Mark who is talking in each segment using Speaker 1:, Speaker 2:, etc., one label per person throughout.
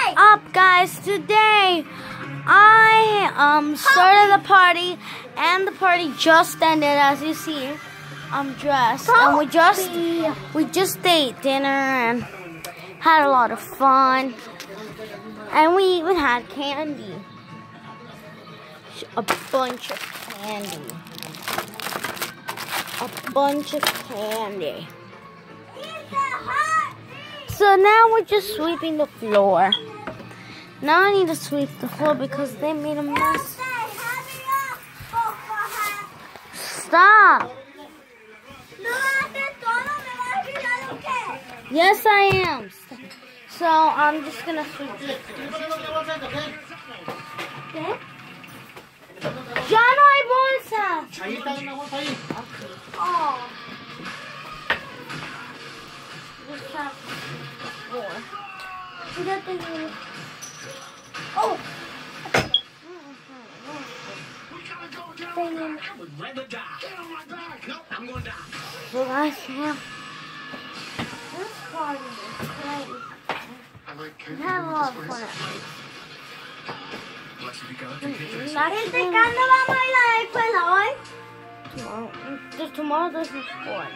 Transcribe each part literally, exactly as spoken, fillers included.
Speaker 1: up, guys? Today I um started the party, and the party just ended. As you see, I'm dressed, and we just we just ate dinner and had a lot of fun, and we even had candy, a bunch of candy, a bunch of candy. So now we're just sweeping the floor. Now I need to sweep the floor because they made a mess. Stop! Yes, I am. So I'm just gonna sweep it. ¿Qué? Ya no hay bolsa.
Speaker 2: Ahí está una bolsa ahí.
Speaker 1: Oh. Just have four. Oh. So guys, yeah. This party is crazy. We had a lot of fun at least. ¿Cuándo vamos a ir a la escuela hoy? Tomorrow. Just tomorrow there's no sport.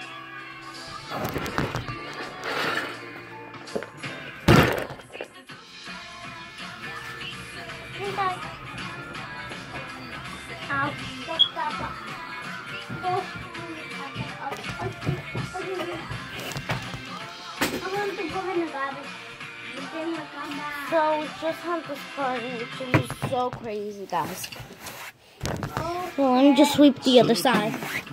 Speaker 1: So we just had this party, which is so crazy, guys. So let me just sweep the other side.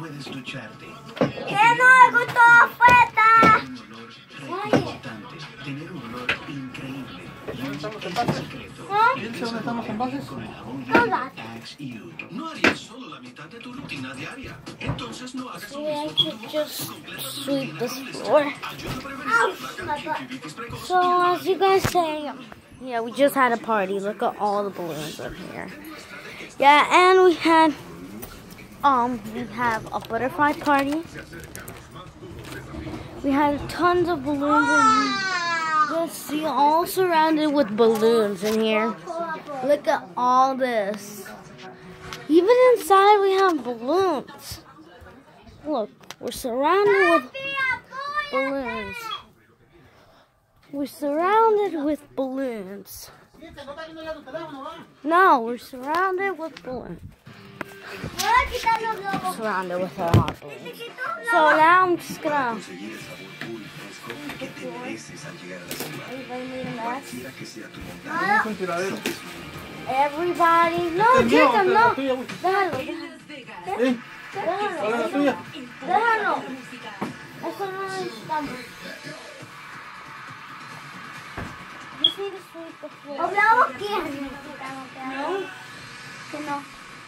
Speaker 3: No harías solo la mitad de tu rutina diaria. Entonces no hagas
Speaker 1: So I should just sweep this floor. So as you guys say, yeah, we just had a party. Look at all the balloons up here. Yeah, and we had um we have a butterfly party. We had tons of balloons in here. Just see, all surrounded with balloons in here. Look at all this. Even inside we have balloons. Look, we're surrounded with balloons. We're surrounded with balloons. No, we're surrounded with balloons. Surrounded with a lot of balloons. So now I'm just gonna... Everybody made a mess. Everybody, no, Jacob, no. Déjalo, déjalo. Déjalo. Déjalo. Eso no lo necesitamos. Just need to sweep the floor. ¿Hablamos quién? No. Que no.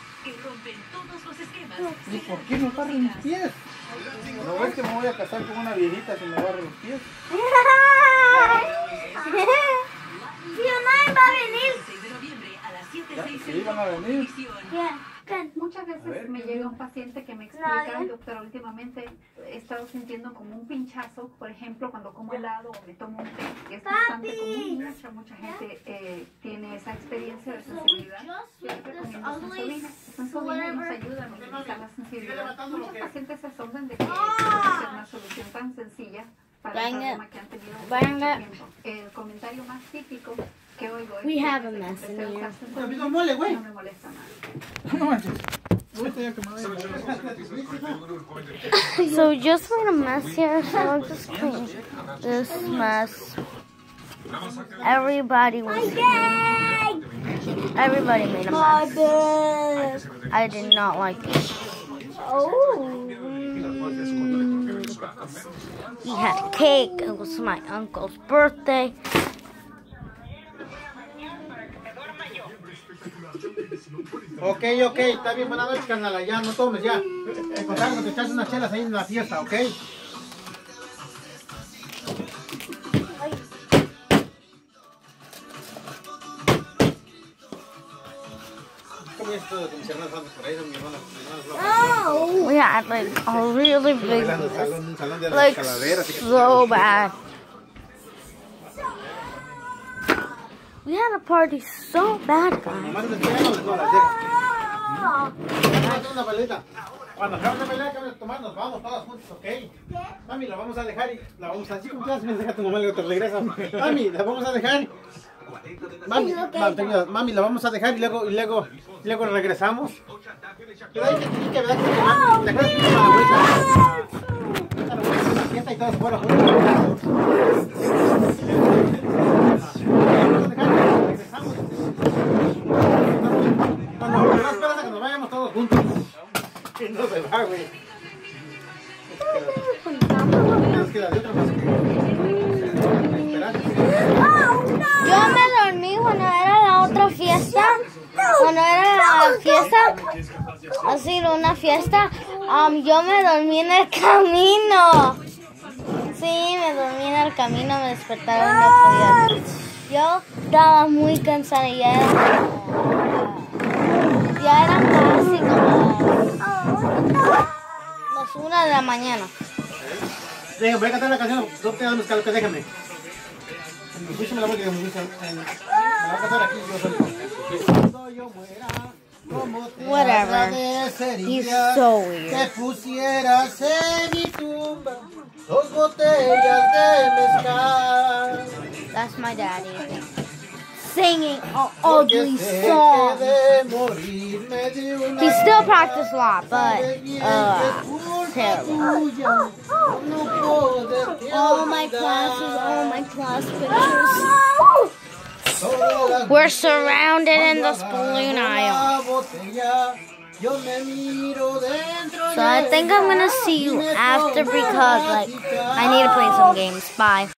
Speaker 2: ¿Y por qué no barren mis pies? ¿No ves que me voy a casar con una viejita si me barre los pies?
Speaker 1: Fiona va a venir.
Speaker 2: Sí, van a venir.
Speaker 4: Muchas veces me llega un paciente que me explica, doctora, últimamente he estado sintiendo como un pinchazo, por ejemplo, cuando como helado o me tomo un té, que es bastante común. Mucha, mucha gente eh, tiene esa experiencia de sensibilidad. Yo les recomiendo Sensodyne. Sensodyne nos ayuda a minimizar la sensibilidad. Muchos pacientes se asombran de que puede ser una solución tan sencilla para el problema que han tenido por mucho tiempo. El comentario más típico que oigo es
Speaker 1: We
Speaker 4: que
Speaker 1: have a
Speaker 4: desde que
Speaker 1: mess in
Speaker 4: empecé a
Speaker 1: here.
Speaker 4: usar Sensodyne,
Speaker 2: No mole, güey.
Speaker 4: no me molesta nada.
Speaker 2: No manches.
Speaker 1: So we just made a mess here, so I'm just cleaning this mess. Everybody was Everybody made a mess. I did not like it. Oh. We had cake. It was my uncle's birthday.
Speaker 2: Ok, ok, está bien, buenas noches, carnal, ya, no tomes, ya. Encontramos que te echas unas chelas ahí en la fiesta, ¿ok? ¿Cómo es todo con mis hermanos por ahí? Son mis hermanos, mis hermanos.
Speaker 1: We had like a really big
Speaker 2: Bailando en salón, un salón de
Speaker 1: like
Speaker 2: calaveras.
Speaker 1: so bad. We had a party so bad, guys.
Speaker 2: Nomás les estoy dando, no las dejo. Vamos una pelita. Cuando acaben de bailar, acaben de tomar, nos vamos todas juntos, ¿ok? Mami, la vamos a dejar y la vamos a... Así como quieras, deja a tu mamá y luego te regresas. Mami, la vamos a dejar. Mami, mami, te ayudas. Mami, la vamos a dejar y luego, y luego, y luego regresamos. ¿Verdad que sí, que verdad que sí, mami? ¿Te acuerdas que hizo la vuelta? La fiesta y todas fuera juntos. Regresamos. No, no, no esperas a que nos vayamos todos juntos. Que no se va, güey. Nos queda de otra más que esperar.
Speaker 1: Yo me dormí cuando era la otra fiesta. Cuando era la fiesta, así una fiesta, um, yo me dormí en el camino. Sí, me dormí en el camino, me despertaron y no podía. Yo estaba muy cansada y ya era como, ya era casi como las una de la mañana.
Speaker 2: Déjame, voy a cantar la canción. No te dan los calcos, déjame. Escúchame la voz que me gusta. Me la voy a cantar aquí yo solito. Cuando yo muera, ¿cómo te
Speaker 1: Whatever.
Speaker 2: agradecería
Speaker 1: He's so weird.
Speaker 2: que pusieras en mi tumba dos botellas de mezcal?
Speaker 1: That's my daddy. Singing an
Speaker 2: Porque
Speaker 1: ugly
Speaker 2: sé
Speaker 1: song.
Speaker 2: que de morirme de una
Speaker 1: He still practiced a lot, but
Speaker 2: sabes bien
Speaker 1: uh,
Speaker 2: que culpa
Speaker 1: terrible.
Speaker 2: tuya, no poderte
Speaker 1: All my
Speaker 2: olvidar.
Speaker 1: classes, all my class pictures. We're surrounded in this balloon aisle. So I think I'm gonna see you after because like I need to play some games. Bye.